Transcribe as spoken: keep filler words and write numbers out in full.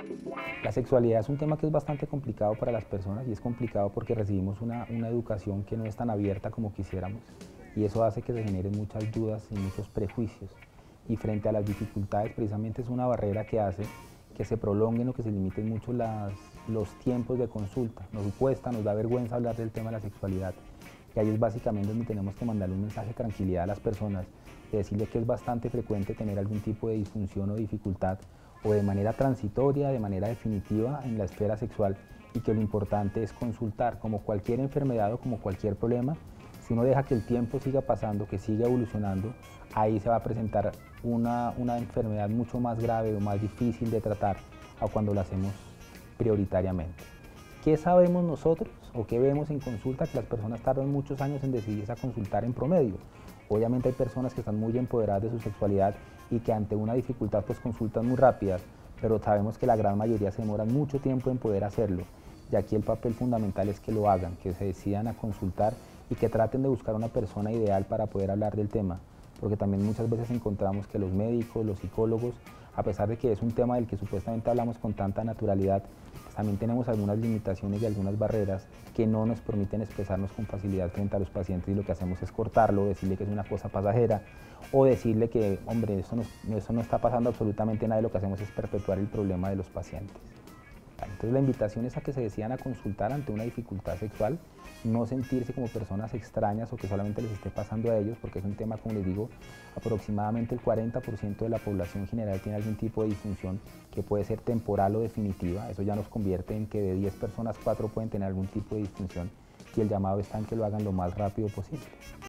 La sexualidad es un tema que es bastante complicado para las personas y es complicado porque recibimos una, una educación que no es tan abierta como quisiéramos y eso hace que se generen muchas dudas y muchos prejuicios y frente a las dificultades precisamente es una barrera que hace que se prolonguen o que se limiten mucho las, los tiempos de consulta. Nos cuesta, nos da vergüenza hablar del tema de la sexualidad y ahí es básicamente donde tenemos que mandarle un mensaje de tranquilidad a las personas y decirles que es bastante frecuente tener algún tipo de disfunción o dificultad o de manera transitoria, de manera definitiva en la esfera sexual y que lo importante es consultar, como cualquier enfermedad o como cualquier problema, si uno deja que el tiempo siga pasando, que siga evolucionando, ahí se va a presentar una, una enfermedad mucho más grave o más difícil de tratar a cuando lo hacemos prioritariamente. ¿Qué sabemos nosotros o qué vemos en consulta? Que las personas tardan muchos años en decidirse a consultar en promedio. Obviamente hay personas que están muy empoderadas de su sexualidad y que ante una dificultad pues consultan muy rápidas, pero sabemos que la gran mayoría se demoran mucho tiempo en poder hacerlo. Y aquí el papel fundamental es que lo hagan, que se decidan a consultar y que traten de buscar una persona ideal para poder hablar del tema, porque también muchas veces encontramos que los médicos, los psicólogos, a pesar de que es un tema del que supuestamente hablamos con tanta naturalidad, pues también tenemos algunas limitaciones y algunas barreras que no nos permiten expresarnos con facilidad frente a los pacientes y lo que hacemos es cortarlo, decirle que es una cosa pasajera o decirle que, hombre, eso no, eso no está pasando absolutamente nada y lo que hacemos es perpetuar el problema de los pacientes. Entonces la invitación es a que se decidan a consultar ante una dificultad sexual, no sentirse como personas extrañas o que solamente les esté pasando a ellos, porque es un tema, como les digo, aproximadamente el cuarenta por ciento de la población general tiene algún tipo de disfunción que puede ser temporal o definitiva. Eso ya nos convierte en que de diez personas, cuatro pueden tener algún tipo de disfunción y el llamado está en que lo hagan lo más rápido posible.